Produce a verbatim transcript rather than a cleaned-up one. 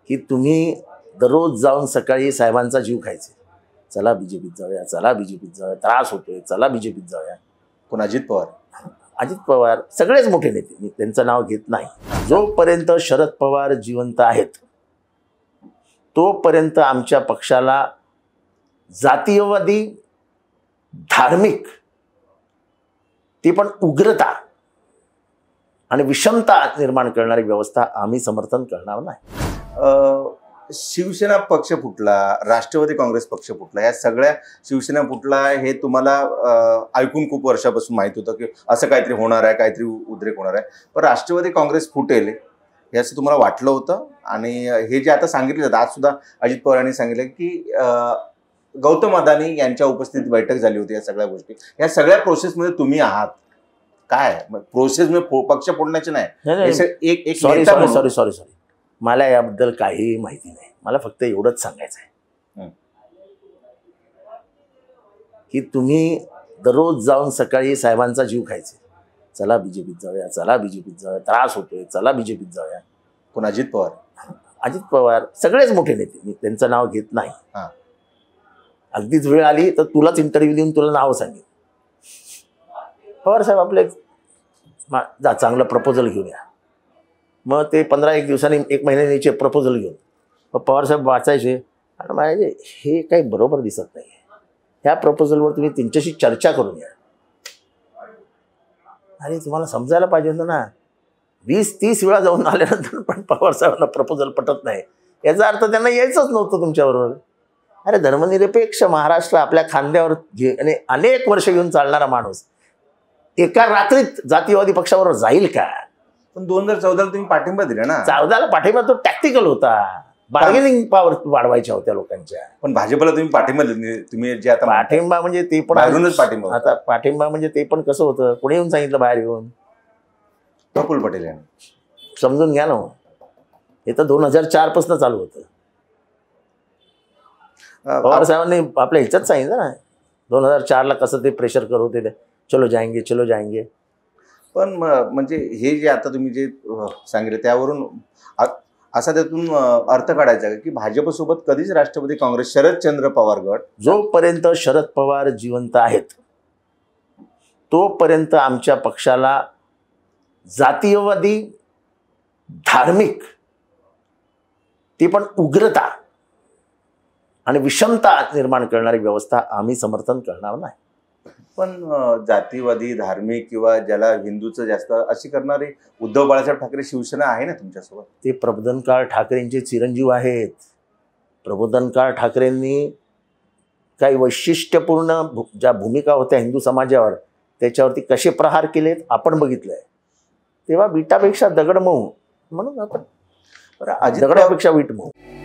की तुम्ही दररोज जाऊन सकाळी साहेबांचा जीव खायचे, चला बीजेपीत जाऊया, चला बीजेपीत जाऊया, त्रास होतोय, चला बीजेपीत जाऊया. कोण? अजित पवार. अजित पवार सगळेच मोठे नेते, मी त्यांचं नाव घेत नाही. जोपर्यंत शरद पवार जिवंत आहेत तोपर्यंत आमच्या पक्षाला जातीयवादी, धार्मिक, ती पण उग्रता आणि विषमता निर्माण करणारी व्यवस्था आम्ही समर्थन करणार नाही. शिवसेना पक्ष फुटला, राष्ट्रवादी काँग्रेस पक्ष फुटला, या सगळ्या शिवसेना फुटला हे तुम्हाला ऐकून खूप वर्षापासून माहित होतं की असं काहीतरी होणार आहे, काहीतरी उद्रेक होणार आहे. पण राष्ट्रवादी काँग्रेस फुटेल हे असं तुम्हाला वाटलं होतं? आणि हे जे आता सांगितलं जातं, आज सुद्धा अजित पवार यांनी सांगितलं की गौतम अदानी यांच्या उपस्थितीत बैठक झाली होती. या सगळ्या गोष्टी, या सगळ्या प्रोसेसमध्ये तुम्ही आहात. काय प्रोसेस मध्ये पक्ष फोडण्याचे नाही, एक एक sorry sorry sorry sorry sorry मला याबद्दल काही माहिती नाही. मला फक्त एवढंच सांगायचं आहे की तुम्ही दररोज जाऊन सकाळी साहेबांचा जीव खायचे, चला बीजेपीत जाऊया, चला बीजेपीत जाऊया, त्रास होतोय, चला बीजेपीत जाऊया. कोण? अजित पवार. अजित पवार सगळेच मोठे नेते, मी त्यांचं नाव घेत नाही. अगदीच वेळ आली तर तुलाच इंटरव्ह्यू देऊन तुला नाव सांगेन. पवार साहेब आपले जा चांगलं प्रपोजल घेऊन या. मग ते पंधरा एक दिवसांनी एक महिन्याचे प्रपोजल घेऊन मग पवारसाहेब वाचायचे आणि म्हणायचे हे काही बरोबर दिसत नाही, ह्या प्रपोजलवर तुम्ही त्यांच्याशी चर्चा करून या. अरे तुम्हाला समजायला पाहिजे होतं ना, वीस तीस वेळा जाऊन आल्यानंतर पण पवारसाहेबांना प्रपोजल पटत नाही, याचा अर्थ त्यांना यायचंच नव्हतं तुमच्याबरोबर. अरे धर्मनिरपेक्ष महाराष्ट्र आपल्या खांद्यावर घे आणि अनेक वर्ष घेऊन चालणारा माणूस एका रात्रीत जातीयवादी पक्षाबरोबर जाईल का? पण दोन हजार चौदाला तुम्ही पाठिंबा दिला ना. चौदाला पाठिंबा तो टॅक्टिकल होता, बार्गेनिंग पॉवर वाढवायच्या होत्या लोकांच्या. पण भाजपला तुम्ही पाठिंबा तुम्ही जे आता पाठिंबा म्हणजे ते पण बाहेरूनच पाठिंबा. आता पाठिंबा म्हणजे ते पण कसं होतं, कोणी येऊन सांगितलं बाहेर येऊन? प्रफुल्ल पटेल यांनी. समजून घ्या ना, हे तर दोन हजार चार पासून चालू होतं. पवार साहेबांनी आपल्या ह्याच्यात सांगितलं ना, दोन हजार चारला कसं ते प्रेशर करत होते, चलो जाएंगे चलो जाएंगे. पण म्हणजे हे जे आता तुम्ही जे सांगितलं त्यावरून असा त्यातून अर्थ काढायचा की भाजपसोबत कधीच राष्ट्रवादी काँग्रेस, शरदचंद्र पवार गट, जोपर्यंत शरद पवार जिवंत आहेत तोपर्यंत आमच्या पक्षाला जातीयवादी, धार्मिक, ती पण उग्रता आणि विषमता निर्माण करणारी व्यवस्था आम्ही समर्थन करणार नाही. पण जातीवादी, धार्मिक किंवा ज्याला हिंदूचं जास्त अशी करणारे उद्धव बाळासाहेब ठाकरे शिवसेना आहे ना तुमच्यासोबत. ते प्रबोधनकाळ ठाकरेंचे चिरंजीव आहेत. प्रबोधनकाळ ठाकरेंनी काही वैशिष्ट्यपूर्ण भू ज्या भूमिका होत्या हिंदू समाजावर, त्याच्यावरती कसे प्रहार केलेत आपण बघितलंय. तेव्हा विटापेक्षा दगड मऊ, म्हणून आपण दगडापेक्षा वीट मऊ.